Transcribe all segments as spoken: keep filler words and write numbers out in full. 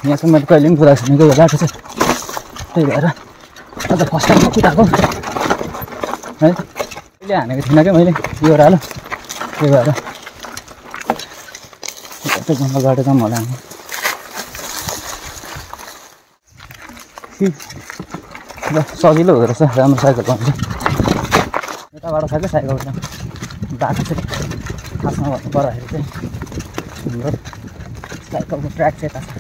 यहाँसम्म मैले कहिले पनि कुदाएको छैन यो बाटो चाहिँ, त्यही भएर अझ फर्स्ट टाइम कुदाएको है। अहिले हानेको थिइनँ क्या मैले यो ओह्रालो, त्यही भएर त्यो जङ्गल बाटो चाहिँ मलाई हान्नु ल सजिलो हुँदो रहेछ, राम्रो साइकल पाउँछ। यताबाट छ क्या साइकल चाहिँ बाटो चाहिँ खासमा भन्नु पर्दाखेरि चाहिँ हाम्रो साइकलको ट्र्याक चाहिँ यता छ।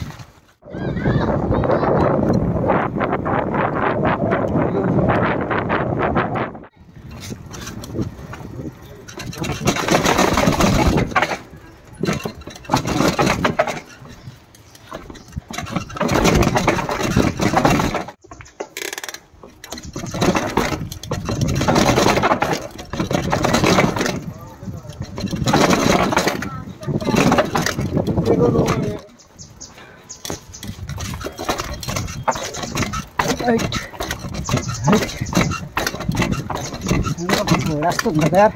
रास्तो हुन्छ यार,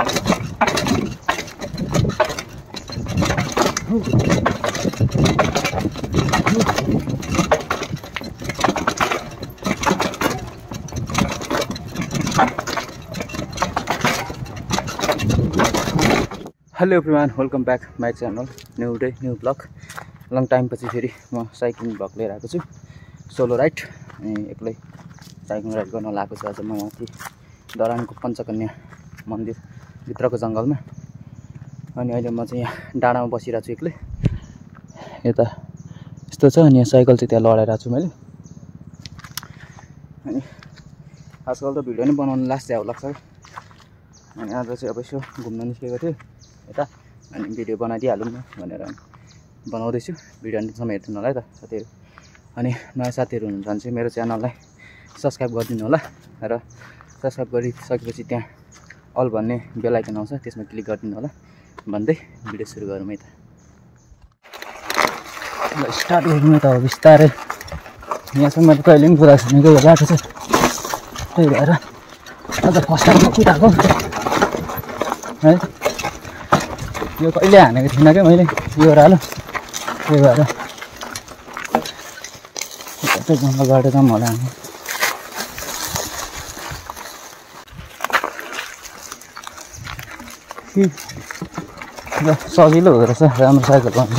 hello everyone, welcome back my channel, new day new blog. Long time पछि फेरि म साइक्लिङ ब्लग लिएर आएको छु, सोलो राइड। अनि एक्लै साइक्लिङ राइड गर्न लगाएको छु आज म माथि धरानको पञ्चकन्या मन्दिरभित्रको जङ्गलमा। अनि अहिले म चाहिँ यहाँ डाँडामा बसिरहेको छु एक्लै, यता यस्तो छ। अनि यहाँ साइकल चाहिँ त्यहाँ लडाइरहेको छु मैले। अनि आजकल त भिडियो नै बनाउनु लास्ट चाहिँ लाग्छ। अनि आज चाहिँ अब यसो घुम्न निस्केको थियो यता, अनि भिडियो बनाइदिइहालौँ न भनेर बनाउँदैछु। भिडियो अन्तिमसम्म हेर्नु होला है त साथीहरू। अनि नयाँ साथीहरू हुनुहुन्छ भने चाहिँ मेरो च्यानललाई सब्सक्राइब गरिदिनु होला, र सब्सक्राइब गरिसकेपछि त्यहाँ अल भन्ने बेल आइकन आउँछ, त्यसमा क्लिक गरिदिनु होला भन्दै भिडियो सुरु गरौँ है त। ल स्टार्ट गरौँ त अब बिस्तारै। यहाँसम्म मैले कहिले पनि कुदाएको छैन यो बाटो चाहिँ, त्यही भएर अझ फर्स्ट टाइम कुदाएको है। यो कहिले हानेको थिइनँ क्या मैले यो ओह्रालो, त्यही भएर त्यो जङ्गल बाटो चाहिँ मलाई हान्नु ल सजिलो हुँदो रहेछ, राम्रो साइकल पाउँछ।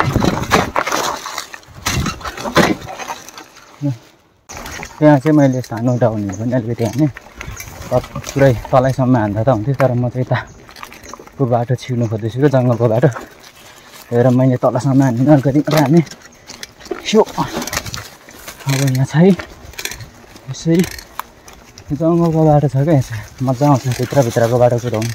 त्यहाँ चाहिँ मैले सानो डाउनहरू पनि अलिकति हाने, पुरै तलैसम्म हान्दा त हुन्थ्यो, तर म चाहिँ यताको बाटो छिर्नु खोज्दैछु क्या जङ्गलको बाटो, हेर मैले तलसम्म हाने अलिकति मात्रै हाने। यो अब यहाँ छ है यसरी जङ्गलको बाटो छ क्या, यहाँ मजा आउँछ भित्रभित्रको बाटो कुदाउनु।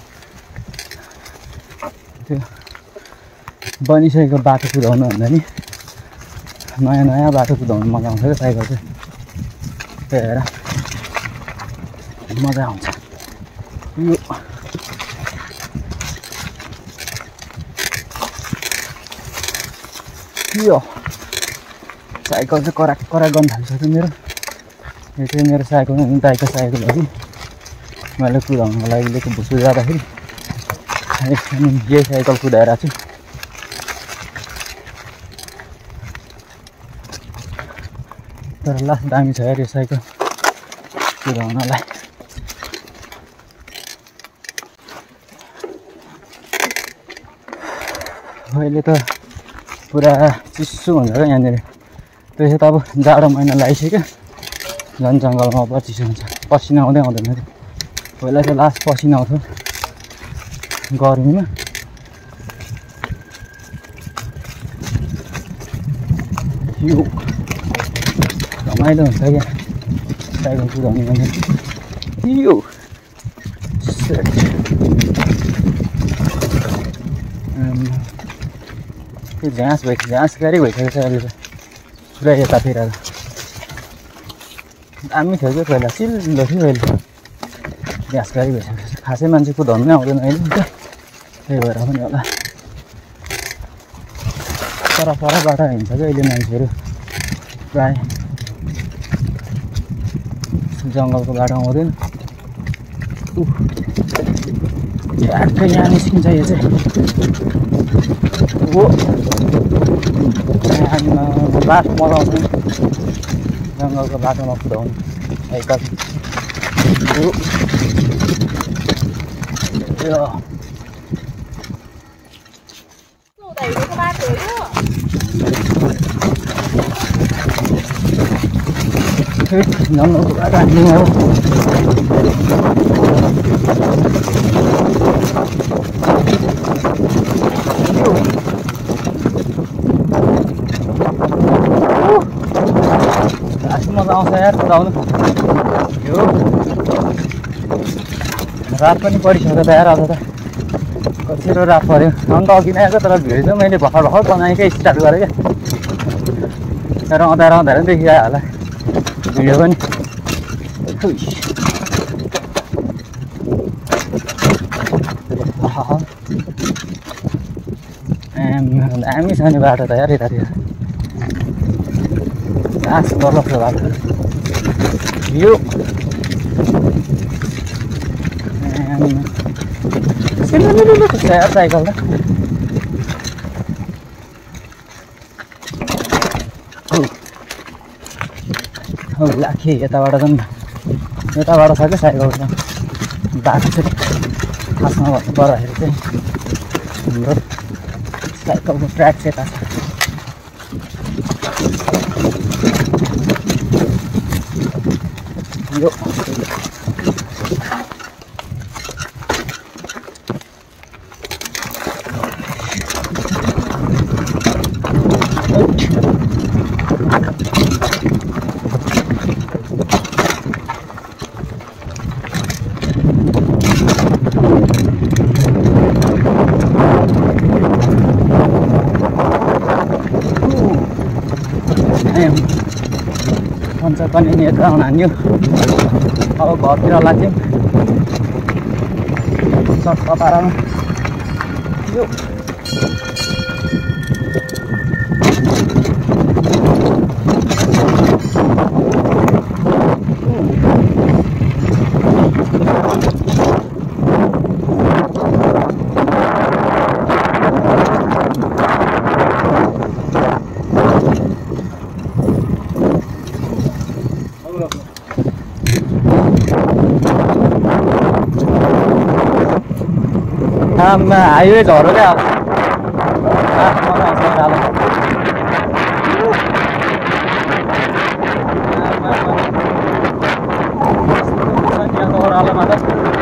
त्यो बनिसकेको बाटो कुदाउनु भन्दा नि नयाँ नयाँ बाटो कुदाउनु मजा आउँछ क्या साइकल चाहिँ, त्यही भएर मजा आउँछ। यो यो साइकल चाहिँ कराक कराक गर्न थालिसक्यो मेरो। यो चाहिँ मेरो साइकल दाइको साइकल हो कि, मैले कुदाउनुको लागि लिएको भुसु जाँदाखेरि यही साइकल कुदाएर छु। तर ला दामी छ यार यो साइकल कुदाउनलाई। अहिले त पुरा चिसो हुन्छ क्या यहाँनिर, त्यसो त अब जाडो महिना लागिसक्यो, झन् जङ्गलमा अब चिसो हुन्छ, पसिना आउँदै आउँदैन थियो। पहिला चाहिँ लास्ट पसिना आउँथ्यो गर्मीमा। यो रमाइलो हुन्छ क्या साइकल कुदाउने भने। यो त्यो झाँस भइसक्यो, झाँस गाडी भइसकेको छ अहिले त पुरा यतातिर। दामी थियो क्या पहिला, चिल्लो थियो, अहिले घाँस गाडी भइसकेको छ। खासै मान्छे कुदाउनु नै आउँदैन अहिले त, त्यही भएर पनि होला। पर परबाट हिँड्छ क्या अहिले मान्छेहरू प्राय, जङ्गलको बाटो आउँदैन। ठ्याक्कै यहाँ निस्किन्छ यो चाहिँ। हो लास्ट मजा आउँछ जङ्गलको बाटोमा कुदाउनु एकल जङ्गलको बाटो हामी हो मजा आउँछ यार कुदाउनु यो रात पनि परिसक्यो त यार अझ त कतिरो रात पऱ्यो अन्त अघि नै आएको तर भिडियो चाहिँ मैले भर्खर भर्खर बनाएकै स्टार्ट गरेँ क्या तर अँधाएर अँधाएर देखिआयो होला भिडियो पनि दामी छ नि बाटो त यार यतातिर घाँस डरलाग्दो बाटो यो साइकल त हौ लाखे यताबाट त यताबाट छ क्या साइकल त बाटो चाहिँ खासमा भन्नु पर्दाखेरि चाहिँ हाम्रो साइकलको ट्र्याक चाहिँ यता छ यो पञ्चकन्या यता हान्यो अब घरतिर लाग्थ्यौँ सट्टा पारामा यो हाइवे झरो क्या अब ओह्रालोमा त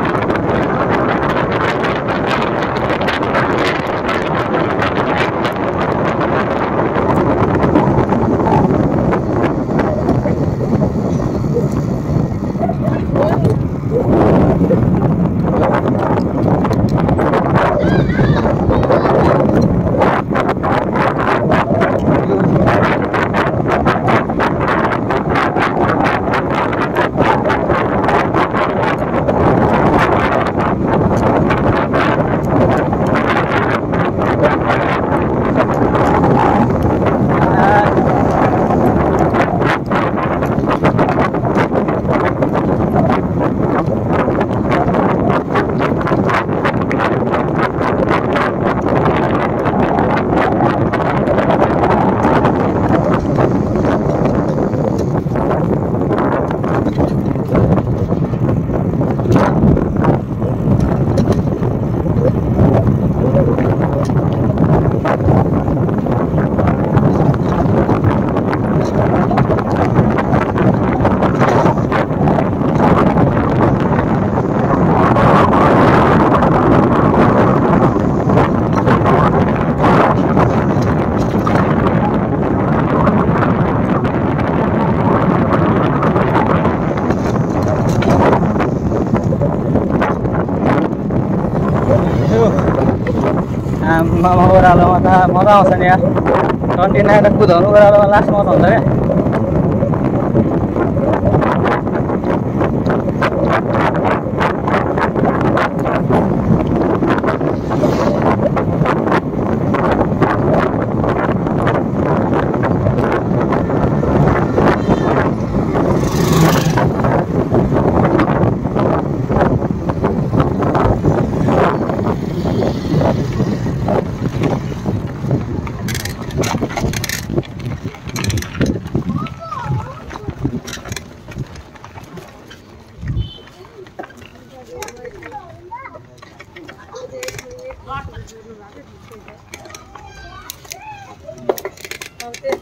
ओह्रालोमा त मजा आउँछ नि यार कन्टिन्यू आएर कुदाउनु ओह्रालोमा लास्ट मजा हुन्छ क्या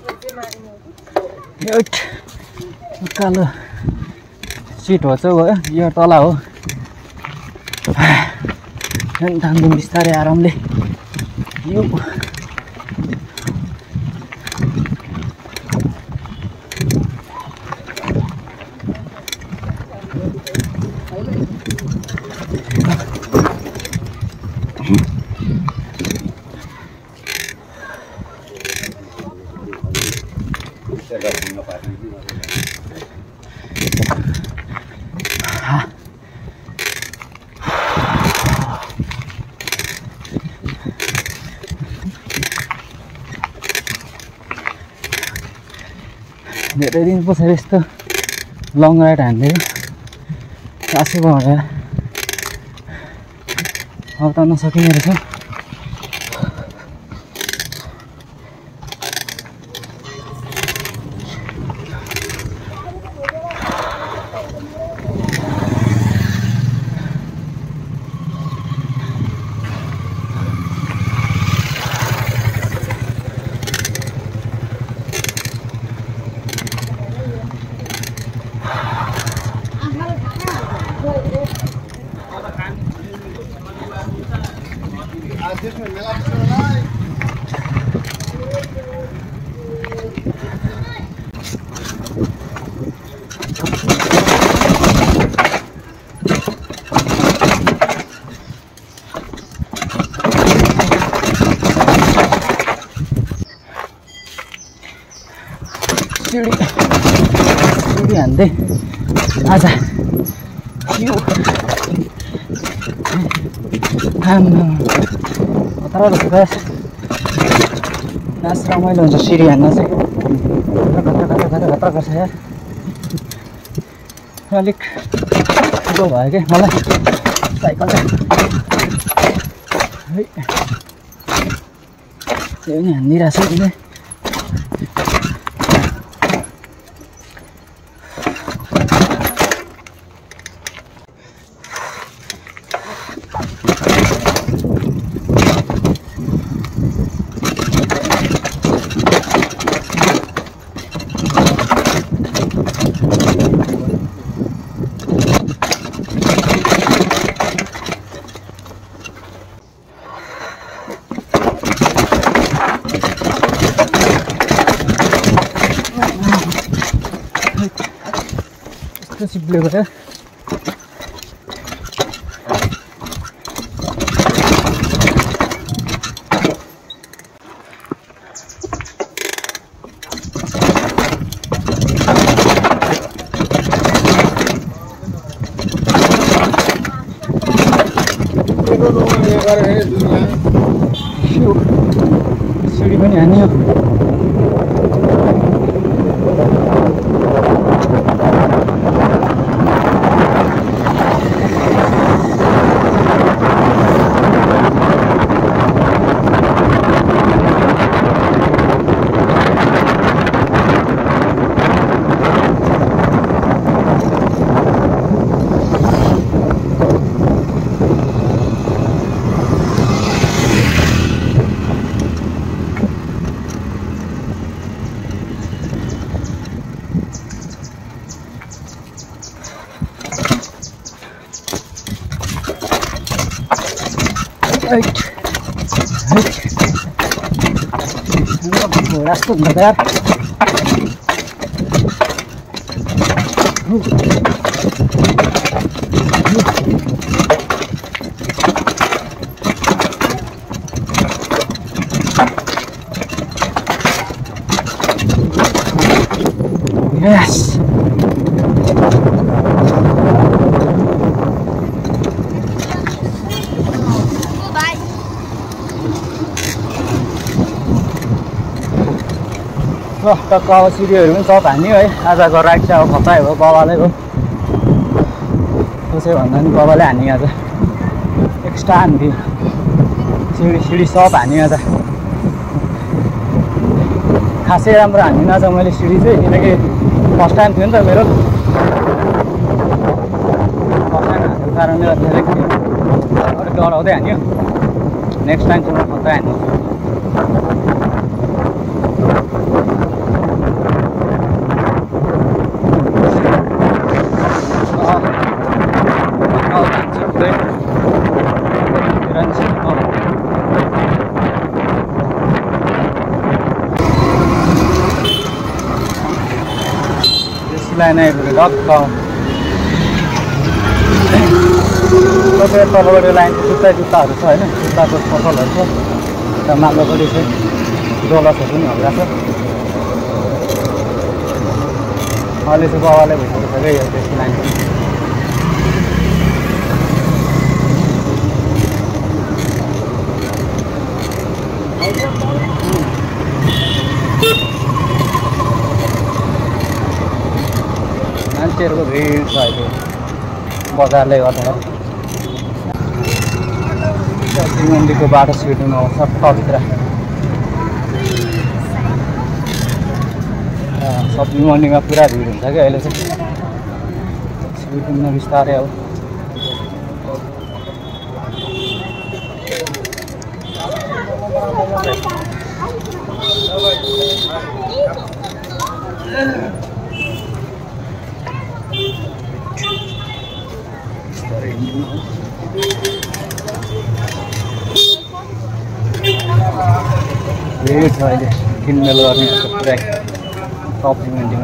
कालो सिट हो चाहिँ भयो यो तल हो थाम्दिउँ बिस्तारै आरामले यो धेरै दिन पछाडि यस्तो लङ राइड हान्दियो सासै भएर अब त नसकिने रहेछ सिडी सिडी हान्दै आज यो खतरा रहेछ गाइस नाच रमाइलो हुन्छ सिडी हान्न चाहिँ खतरा खतरा खतरा खतरा गर्छ यार अलिक ठुलो भयो क्या मलाई साइकल चाहिँ है त्यो पनि हानिदिइरहेको छ उसले सिप्ले गयो सिडी पनि हान्यो रास्तो हुन्छ यार Yes. ल टक्क अब सिडीहरू पनि सब हान्यो है आजको राइड चाहिँ अब खतै हो बाबाले हो कसै भन्दा नि बाबाले हान्यो आज एक्स्ट्रा हान्थ्यो सिडी सिडी सब हान्यो आज खासै राम्रो हान्दिनँ आज मैले सिडी चाहिँ किनकि फर्स्ट टाइम थियो नि त मेरो फर्स्ट टाइम हानेको कारणले गर्दाखेरि अलिक डराउँदै हान्यो नेक्स्ट टाइम चाहिँ म खतै हान्छु लाइन आइपुग्यो टक्क तपाईँ तलबाट लाइन जुत्ता जुत्ताहरू छ होइन जुत्ताको पसलहरू छ यता माथिल्लोपट्टि चाहिँ डोलसहरू पनि हल्का छ अहिले चाहिँ बाबाले भइसकिसक्यो यो त्यसको लाइन मान्छेहरूको भिड छ अहिले बजारले गर्दा सब्जी मन्डीको बाटो छिर्नुमा सट्टभित्र सब्जी मन्डीमा पुरा भिड हुन्छ क्या अहिले चाहिँ छिर्नु बिस्तारै अब भिड छ अहिले किनमेल गर्ने पुरै सब्जी मन्डीमा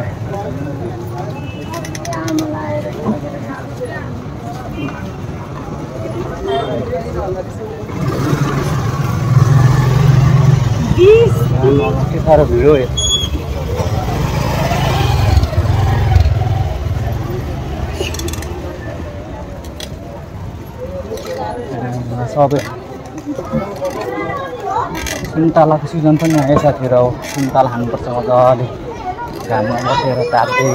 के साह्रो भिड हो यो सबै सुन्तलाको सिजन पनि आयो साथीहरू अब सुन्तला खानुपर्छ मजाले घाममा बसेर ताप्दै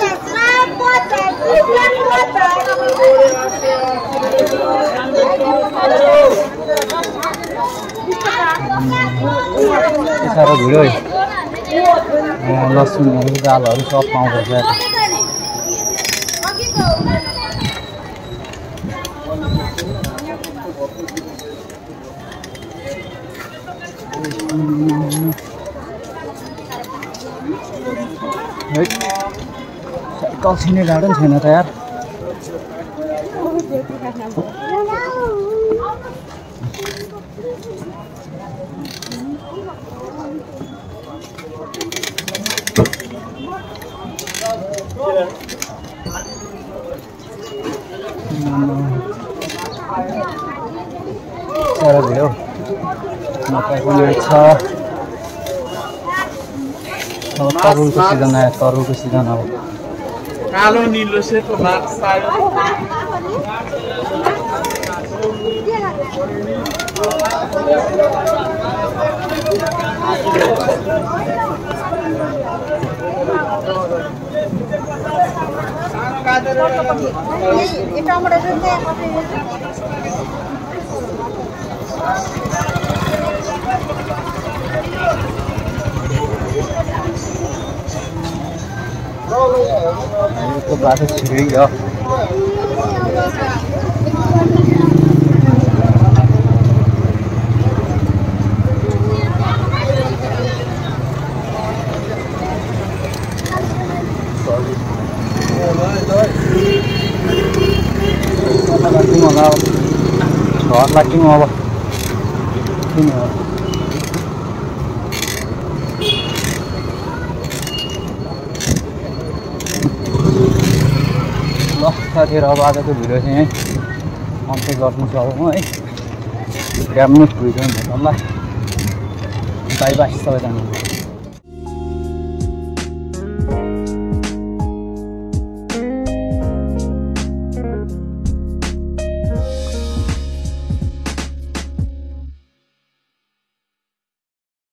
के साह्रो भिड हो लसुनहरू दालहरू सब पाउँदछ साइकल छिर्ने गाडो पनि छैन त यार साह्रो भिड हो मकै पनि छ अब तरुलको सिजन आयो तरुलको सिजन अब कालो नीलो सेतो भात पायो तो बाटो छिरियो घर लाग्थ्यौँ अब किन ल साथीहरू अब आजको भिडियो चाहिँ है अन्त्य गर्नु छ अब है राम्रो भिडियो हुन्छ ल बाई बाई सबैजना